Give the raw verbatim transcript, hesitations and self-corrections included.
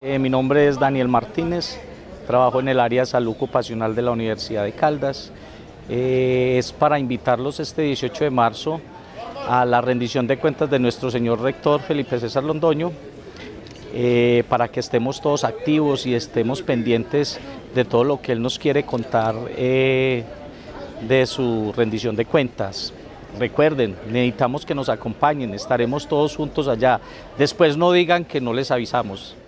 Eh, mi nombre es Daniel Martínez, trabajo en el área de salud ocupacional de la Universidad de Caldas. Eh, es para invitarlos este dieciocho de marzo a la rendición de cuentas de nuestro señor rector Felipe César Londoño, eh, para que estemos todos activos y estemos pendientes de todo lo que él nos quiere contar eh, de su rendición de cuentas. Recuerden, necesitamos que nos acompañen, estaremos todos juntos allá. Después no digan que no les avisamos.